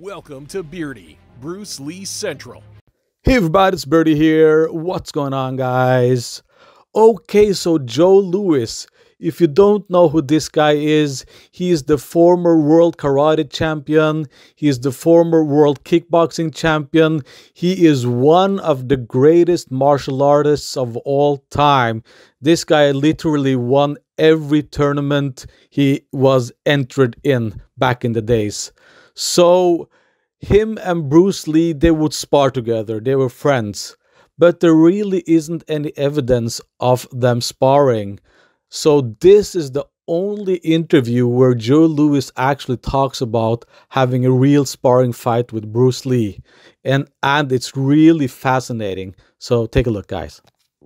Welcome to Beardy, Bruce Lee Central. Hey everybody, it's Birdie here. What's going on, guys? Okay, so Joe Louis. If you don't know who this guy is, he is the former world karate champion. He is the former world kickboxing champion. He is one of the greatest martial artists of all time. This guy literally won every tournament he was entered in back in the days. So him and Bruce Lee, they would spar together. They were friends. But there really isn't any evidence of them sparring. So this is the only interview where Joe Louis actually talks about having a real sparring fight with Bruce Lee. And it's really fascinating. So take a look, guys.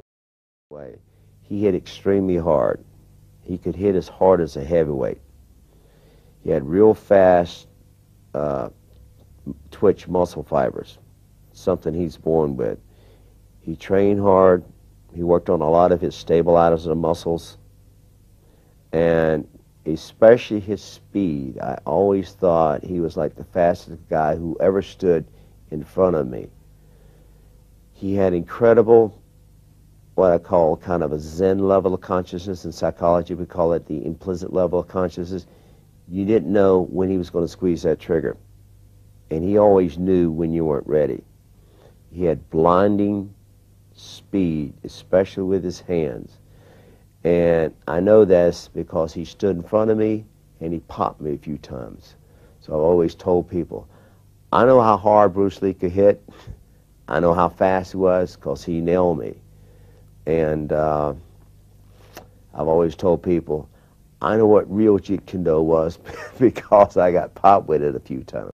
He hit extremely hard. He could hit as hard as a heavyweight. He had real fast twitch muscle fibers, something he's born with. He trained hard. He worked on a lot of his stabilizers and muscles, and especially his speed. I always thought he was like the fastest guy who ever stood in front of me. He had incredible, what I call kind of a Zen level of consciousness. In psychology, we call it the implicit level of consciousness. You didn't know when he was going to squeeze that trigger. And he always knew when you weren't ready. He had blinding speed, especially with his hands. And I know that's because he stood in front of me and he popped me a few times. So I've always told people, I know how hard Bruce Lee could hit. I know how fast he was because he nailed me. And I've always told people, I know what real Jeet Kune Do was because I got popped with it a few times.